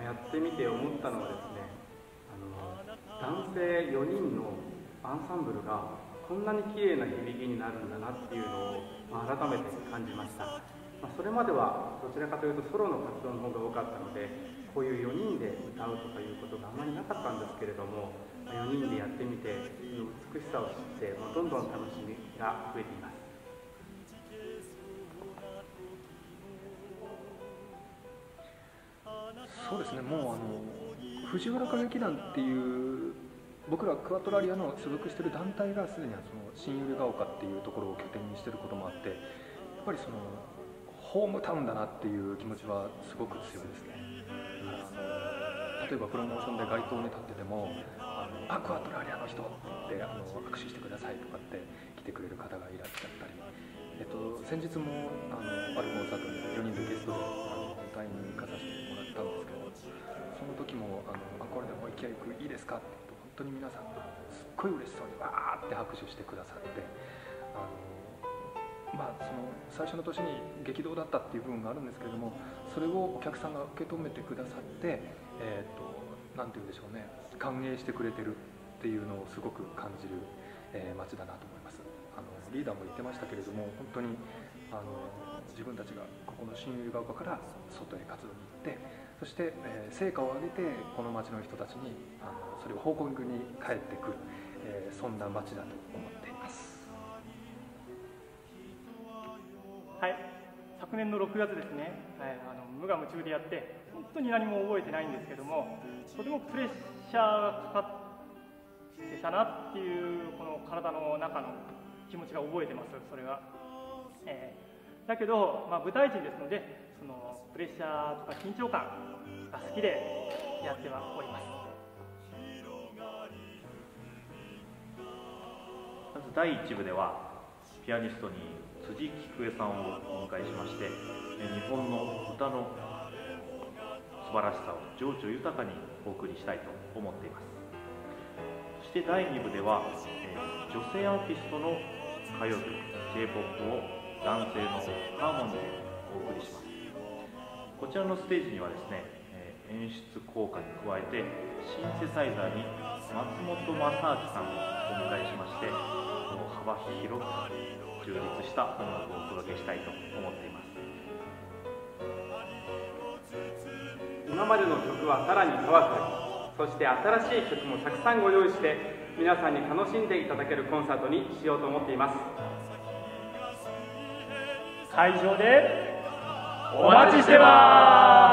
やってみて思ったのはですね、男性4人のアンサンブルがこんなに綺麗な響きになるんだなっていうのを、改めて感じました。それまではどちらかというとソロの活動の方が多かったので、こういう4人で歌うとかいうことがあまりなかったんですけれども、4人でやってみてその美しさを知って、どんどん楽しみが増えています。 そうですね、もう藤原歌劇団っていう僕らクワトラリアの所属している団体がすでにその新百合ヶ丘っていうところを拠点にしていることもあって、やっぱりそのホームタウンだなっていう気持ちはすごく強いですね。例えばプロモーションで街頭に立っててもクワトラリアの人って握手してくださいとかって来てくれる方がいらっしゃったり、先日もあるコンサートに4人でゲストで歌いに行かさせてもらったんですけど、その時もこれでもう一回行くいいですかって言うと、本当に皆さんがすっごい嬉しそうにわーって拍手してくださって、その最初の年に激動だったっていう部分があるんですけれども、それをお客さんが受け止めてくださって、なんて言うんでしょうね、歓迎してくれてるっていうのをすごく感じる、街だなと思います。リーダーも言ってましたけれども、本当に自分たちがここの新百合ヶ丘から外へ活動に行って、そして、成果を上げてこの町の人たちにそれを報告に帰ってくる、そんな町だと思っています。 はい、昨年の6月ですね、無我夢中でやって本当に何も覚えてないんですけども、とてもプレッシャーがかかってたなっていうこの体の中の気持ちが覚えてます。それが、だけど、舞台人ですので、そのプレッシャーとか緊張感が好きでやってはおります。 まず第1部ではピアニストに辻菊江さんをお迎えしまして、日本の歌の素晴らしさを情緒豊かにお送りしたいと思っています。そして第2部では、女性アーティストの歌謡曲 J-POP を男性のハーモニーでお送りします。こちらのステージにはですね、演出効果に加えてシンセサイザーに松本正明さんをお迎えしまして、幅広く充実した音楽をお届けしたいと思っています。 今までの曲はさらにパワフル、そして新しい曲もたくさんご用意して、皆さんに楽しんでいただけるコンサートにしようと思っています。 会場でお待ちしてます。